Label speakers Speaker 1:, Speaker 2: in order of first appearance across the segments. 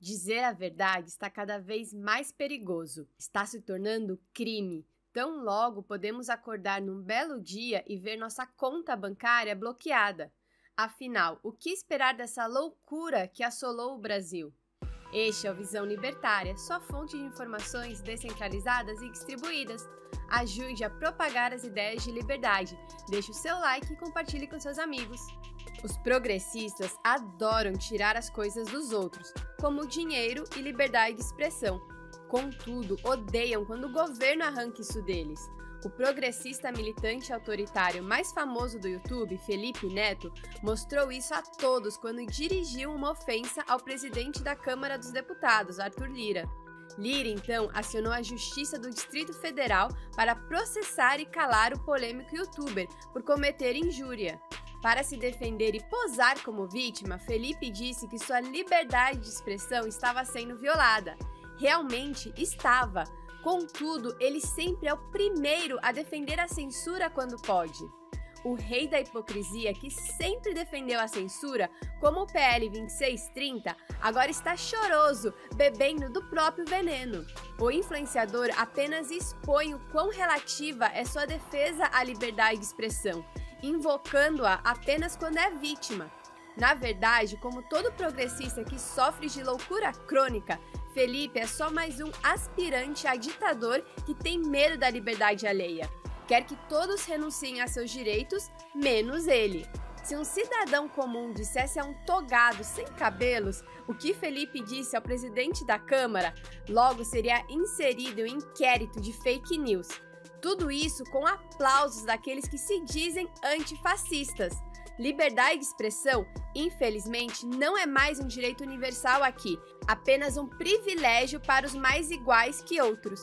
Speaker 1: Dizer a verdade está cada vez mais perigoso. Está se tornando crime. Tão logo podemos acordar num belo dia e ver nossa conta bancária bloqueada. Afinal, o que esperar dessa loucura que assolou o Brasil? Este é o Visão Libertária, sua fonte de informações descentralizadas e distribuídas. Ajude a propagar as ideias de liberdade. Deixe o seu like e compartilhe com seus amigos. Os progressistas adoram tirar as coisas dos outros, como dinheiro e liberdade de expressão. Contudo, odeiam quando o governo arranca isso deles. O progressista militante autoritário mais famoso do YouTube, Felipe Neto, mostrou isso a todos quando dirigiu uma ofensa ao presidente da Câmara dos Deputados, Arthur Lira. Lira, então, acionou a Justiça do Distrito Federal para processar e calar o polêmico youtuber por cometer injúria. Para se defender e posar como vítima, Felipe disse que sua liberdade de expressão estava sendo violada. Realmente estava. Contudo, ele sempre é o primeiro a defender a censura quando pode. O rei da hipocrisia, que sempre defendeu a censura, como o PL 2630, agora está choroso, bebendo do próprio veneno. O influenciador apenas expõe o quão relativa é sua defesa à liberdade de expressão, invocando-a apenas quando é vítima. Na verdade, como todo progressista que sofre de loucura crônica, Felipe é só mais um aspirante a ditador que tem medo da liberdade alheia. Quer que todos renunciem a seus direitos, menos ele. Se um cidadão comum dissesse a um togado sem cabelos o que Felipe disse ao presidente da Câmara, logo seria inserido em um inquérito de fake news. Tudo isso com aplausos daqueles que se dizem antifascistas. Liberdade de expressão, infelizmente, não é mais um direito universal aqui, apenas um privilégio para os mais iguais que outros.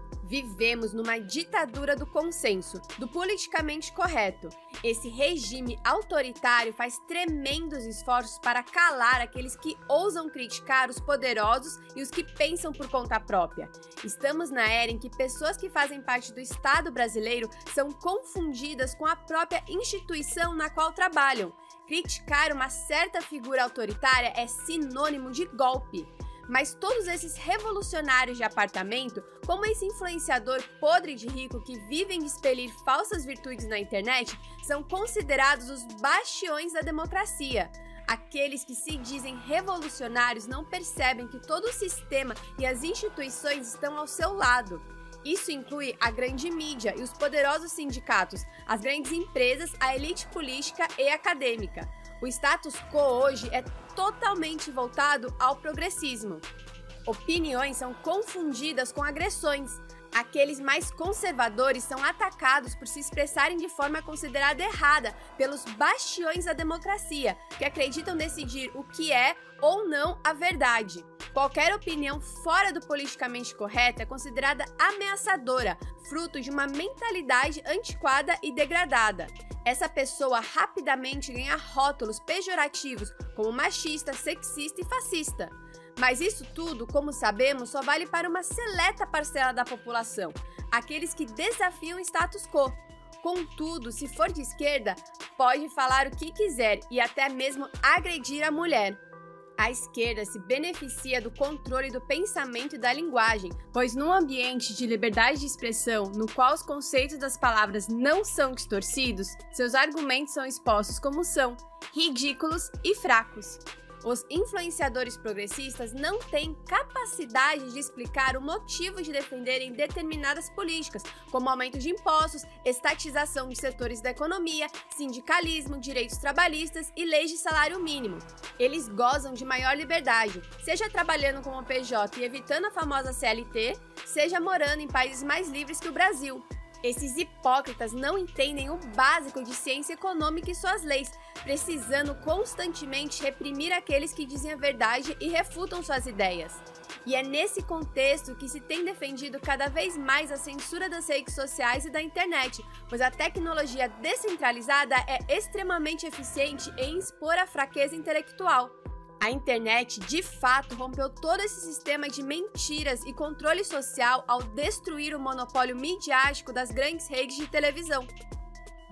Speaker 1: Vivemos numa ditadura do consenso, do politicamente correto. Esse regime autoritário faz tremendos esforços para calar aqueles que ousam criticar os poderosos e os que pensam por conta própria. Estamos na era em que pessoas que fazem parte do Estado brasileiro são confundidas com a própria instituição na qual trabalham. Criticar uma certa figura autoritária é sinônimo de golpe. Mas todos esses revolucionários de apartamento, como esse influenciador podre de rico que vivem de expelir falsas virtudes na internet, são considerados os bastiões da democracia. Aqueles que se dizem revolucionários não percebem que todo o sistema e as instituições estão ao seu lado. Isso inclui a grande mídia e os poderosos sindicatos, as grandes empresas, a elite política e acadêmica. O status quo hoje é totalmente voltado ao progressismo. Opiniões são confundidas com agressões. Aqueles mais conservadores são atacados por se expressarem de forma considerada errada pelos bastiões da democracia, que acreditam decidir o que é ou não a verdade. Qualquer opinião fora do politicamente correto é considerada ameaçadora, fruto de uma mentalidade antiquada e degradada. Essa pessoa rapidamente ganha rótulos pejorativos como machista, sexista e fascista. Mas isso tudo, como sabemos, só vale para uma seleta parcela da população, aqueles que desafiam o status quo. Contudo, se for de esquerda, pode falar o que quiser e até mesmo agredir a mulher. A esquerda se beneficia do controle do pensamento e da linguagem, pois num ambiente de liberdade de expressão, no qual os conceitos das palavras não são distorcidos, seus argumentos são expostos como são, ridículos e fracos. Os influenciadores progressistas não têm capacidade de explicar o motivo de defenderem determinadas políticas, como aumento de impostos, estatização de setores da economia, sindicalismo, direitos trabalhistas e leis de salário mínimo. Eles gozam de maior liberdade, seja trabalhando como PJ e evitando a famosa CLT, seja morando em países mais livres que o Brasil. Esses hipócritas não entendem o básico de ciência econômica e suas leis, precisando constantemente reprimir aqueles que dizem a verdade e refutam suas ideias. E é nesse contexto que se tem defendido cada vez mais a censura das redes sociais e da internet, pois a tecnologia descentralizada é extremamente eficiente em expor a fraqueza intelectual. A internet, de fato, rompeu todo esse sistema de mentiras e controle social ao destruir o monopólio midiático das grandes redes de televisão.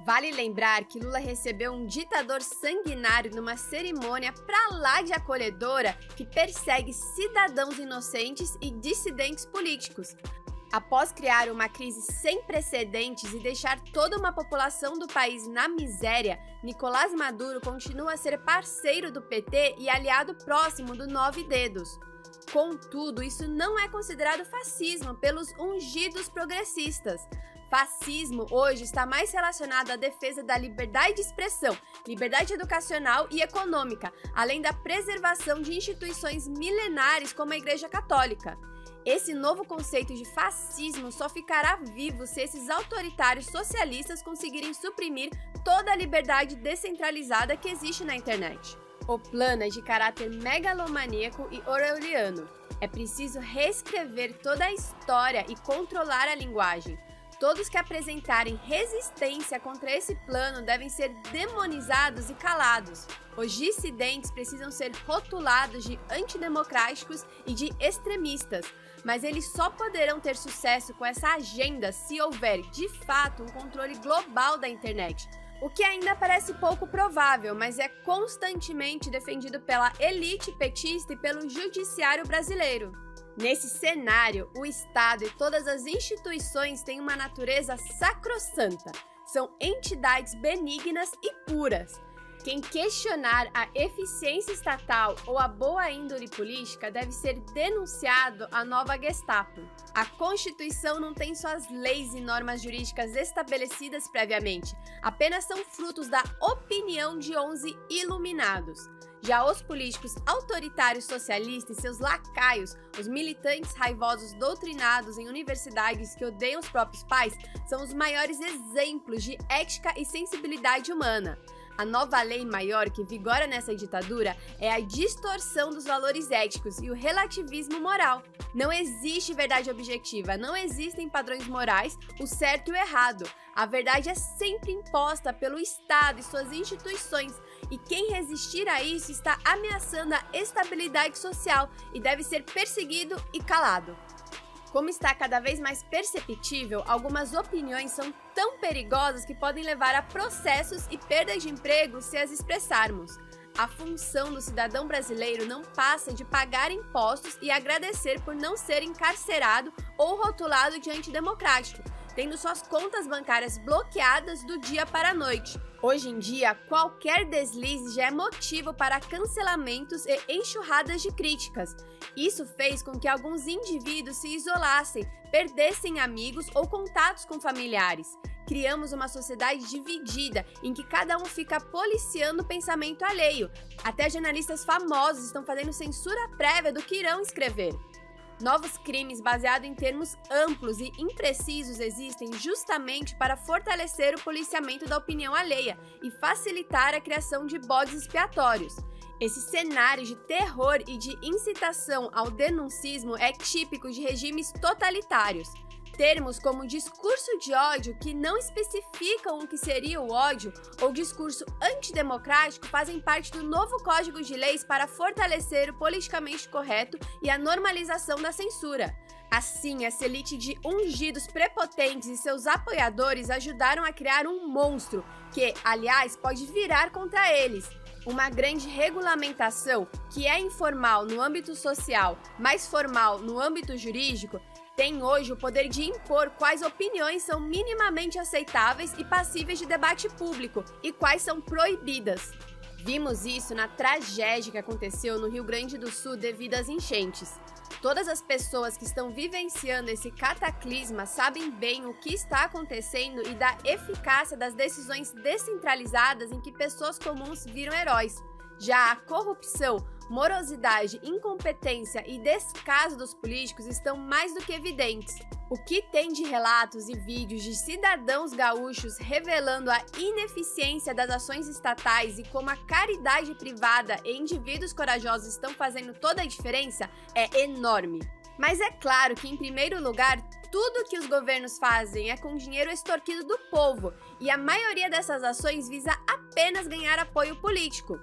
Speaker 1: Vale lembrar que Lula recebeu um ditador sanguinário numa cerimônia pra lá de acolhedora que persegue cidadãos inocentes e dissidentes políticos. Após criar uma crise sem precedentes e deixar toda uma população do país na miséria, Nicolás Maduro continua a ser parceiro do PT e aliado próximo do Nove Dedos. Contudo, isso não é considerado fascismo pelos ungidos progressistas. Fascismo hoje está mais relacionado à defesa da liberdade de expressão, liberdade educacional e econômica, além da preservação de instituições milenares como a Igreja Católica. Esse novo conceito de fascismo só ficará vivo se esses autoritários socialistas conseguirem suprimir toda a liberdade descentralizada que existe na internet. O plano é de caráter megalomaníaco e orwelliano. É preciso reescrever toda a história e controlar a linguagem. Todos que apresentarem resistência contra esse plano devem ser demonizados e calados. Os dissidentes precisam ser rotulados de antidemocráticos e de extremistas, mas eles só poderão ter sucesso com essa agenda se houver, de fato, um controle global da internet. O que ainda parece pouco provável, mas é constantemente defendido pela elite petista e pelo judiciário brasileiro. Nesse cenário, o Estado e todas as instituições têm uma natureza sacrossanta. São entidades benignas e puras. Quem questionar a eficiência estatal ou a boa índole política deve ser denunciado à nova Gestapo. A Constituição não tem suas leis e normas jurídicas estabelecidas previamente, apenas são frutos da opinião de 11 iluminados. Já os políticos autoritários socialistas e seus lacaios, os militantes raivosos doutrinados em universidades que odeiam os próprios pais, são os maiores exemplos de ética e sensibilidade humana. A nova lei maior que vigora nessa ditadura é a distorção dos valores éticos e o relativismo moral. Não existe verdade objetiva, não existem padrões morais, o certo e o errado. A verdade é sempre imposta pelo Estado e suas instituições, e quem resistir a isso está ameaçando a estabilidade social e deve ser perseguido e calado. Como está cada vez mais perceptível, algumas opiniões são tão perigosas que podem levar a processos e perda de emprego se as expressarmos. A função do cidadão brasileiro não passa de pagar impostos e agradecer por não ser encarcerado ou rotulado de antidemocrático, tendo suas contas bancárias bloqueadas do dia para a noite. Hoje em dia, qualquer deslize já é motivo para cancelamentos e enxurradas de críticas. Isso fez com que alguns indivíduos se isolassem, perdessem amigos ou contatos com familiares. Criamos uma sociedade dividida, em que cada um fica policiando o pensamento alheio. Até jornalistas famosos estão fazendo censura prévia do que irão escrever. Novos crimes baseados em termos amplos e imprecisos existem justamente para fortalecer o policiamento da opinião alheia e facilitar a criação de bodes expiatórios. Esse cenário de terror e de incitação ao denuncismo é típico de regimes totalitários. Termos como discurso de ódio, que não especificam o que seria o ódio, ou discurso antidemocrático fazem parte do novo Código de Leis para fortalecer o politicamente correto e a normalização da censura. Assim, essa elite de ungidos prepotentes e seus apoiadores ajudaram a criar um monstro que, aliás, pode virar contra eles. Uma grande regulamentação, que é informal no âmbito social, mas formal no âmbito jurídico, tem hoje o poder de impor quais opiniões são minimamente aceitáveis e passíveis de debate público e quais são proibidas. Vimos isso na tragédia que aconteceu no Rio Grande do Sul devido às enchentes. Todas as pessoas que estão vivenciando esse cataclisma sabem bem o que está acontecendo e da eficácia das decisões descentralizadas em que pessoas comuns viram heróis. Já a corrupção, morosidade, incompetência e descaso dos políticos estão mais do que evidentes. O que tem de relatos e vídeos de cidadãos gaúchos revelando a ineficiência das ações estatais e como a caridade privada e indivíduos corajosos estão fazendo toda a diferença é enorme. Mas é claro que, em primeiro lugar, tudo que os governos fazem é com dinheiro extorquido do povo, e a maioria dessas ações visa apenas ganhar apoio político.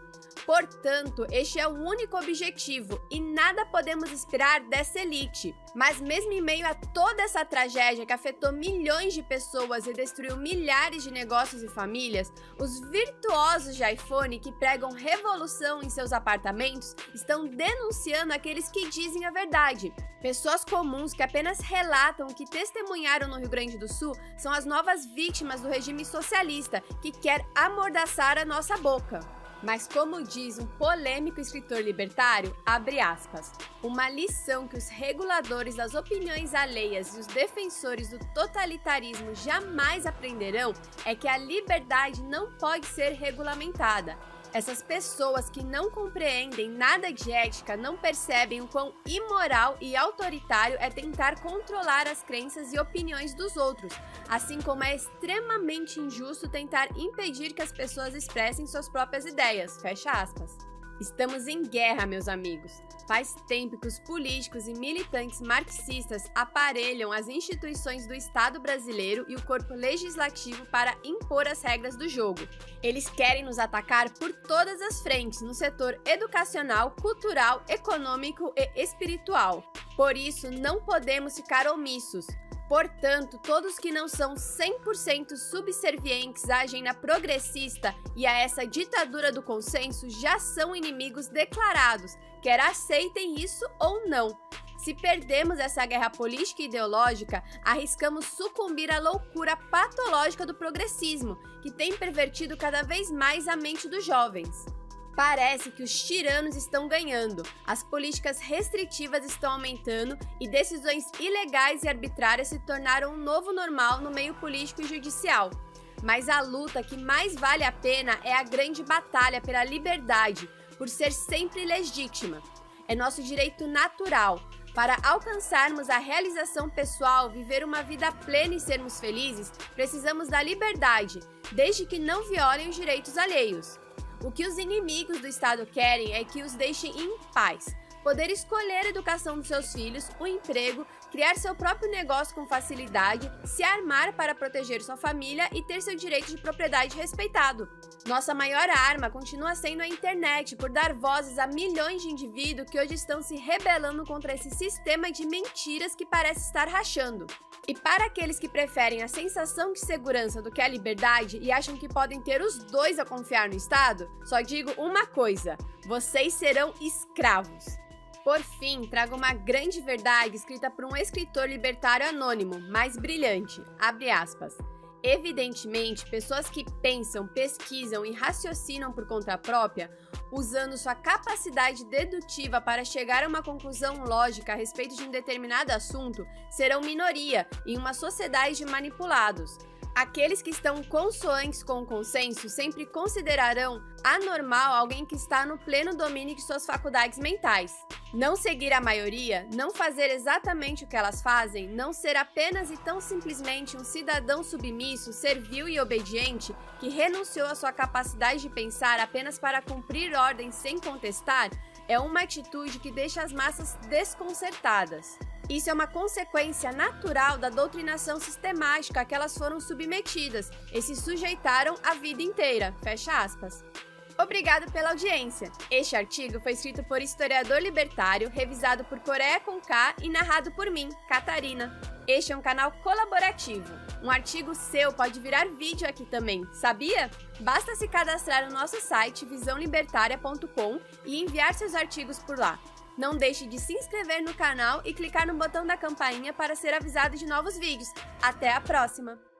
Speaker 1: Portanto, este é o único objetivo e nada podemos esperar dessa elite. Mas mesmo em meio a toda essa tragédia que afetou milhões de pessoas e destruiu milhares de negócios e famílias, os virtuosos de iPhone que pregam revolução em seus apartamentos estão denunciando aqueles que dizem a verdade. Pessoas comuns que apenas relatam o que testemunharam no Rio Grande do Sul são as novas vítimas do regime socialista que quer amordaçar a nossa boca. Mas como diz um polêmico escritor libertário, abre aspas, uma lição que os reguladores das opiniões alheias e os defensores do totalitarismo jamais aprenderão é que a liberdade não pode ser regulamentada. Essas pessoas que não compreendem nada de ética não percebem o quão imoral e autoritário é tentar controlar as crenças e opiniões dos outros, assim como é extremamente injusto tentar impedir que as pessoas expressem suas próprias ideias. Fecha aspas. Estamos em guerra, meus amigos. Faz tempo que os políticos e militantes marxistas aparelham as instituições do Estado brasileiro e o corpo legislativo para impor as regras do jogo. Eles querem nos atacar por todas as frentes, no setor educacional, cultural, econômico e espiritual. Por isso, não podemos ficar omissos. Portanto, todos que não são 100% subservientes à agenda progressista e a essa ditadura do consenso já são inimigos declarados, quer aceitem isso ou não. Se perdemos essa guerra política e ideológica, arriscamos sucumbir à loucura patológica do progressismo, que tem pervertido cada vez mais a mente dos jovens. Parece que os tiranos estão ganhando, as políticas restritivas estão aumentando e decisões ilegais e arbitrárias se tornaram um novo normal no meio político e judicial. Mas a luta que mais vale a pena é a grande batalha pela liberdade, por ser sempre legítima. É nosso direito natural. Para alcançarmos a realização pessoal, viver uma vida plena e sermos felizes, precisamos da liberdade, desde que não violem os direitos alheios. O que os inimigos do Estado querem é que os deixem em paz, poder escolher a educação dos seus filhos, o emprego, criar seu próprio negócio com facilidade, se armar para proteger sua família e ter seu direito de propriedade respeitado. Nossa maior arma continua sendo a internet, por dar vozes a milhões de indivíduos que hoje estão se rebelando contra esse sistema de mentiras que parece estar rachando. E para aqueles que preferem a sensação de segurança do que a liberdade e acham que podem ter os dois a confiar no Estado, só digo uma coisa: vocês serão escravos. Por fim, trago uma grande verdade escrita por um escritor libertário anônimo, mas brilhante, abre aspas. Evidentemente, pessoas que pensam, pesquisam e raciocinam por conta própria, usando sua capacidade dedutiva para chegar a uma conclusão lógica a respeito de um determinado assunto, serão minoria em uma sociedade de manipulados. Aqueles que estão consoantes com o consenso sempre considerarão anormal alguém que está no pleno domínio de suas faculdades mentais. Não seguir a maioria, não fazer exatamente o que elas fazem, não ser apenas e tão simplesmente um cidadão submisso, servil e obediente que renunciou à sua capacidade de pensar apenas para cumprir ordens sem contestar, é uma atitude que deixa as massas desconcertadas. Isso é uma consequência natural da doutrinação sistemática a que elas foram submetidas e se sujeitaram a vida inteira. Fecha aspas. Obrigado pela audiência. Este artigo foi escrito por historiador libertário, revisado por Coreia com K e narrado por mim, Catarina. Este é um canal colaborativo. Um artigo seu pode virar vídeo aqui também, sabia? Basta se cadastrar no nosso site visãolibertaria.com e enviar seus artigos por lá. Não deixe de se inscrever no canal e clicar no botão da campainha para ser avisado de novos vídeos. Até a próxima!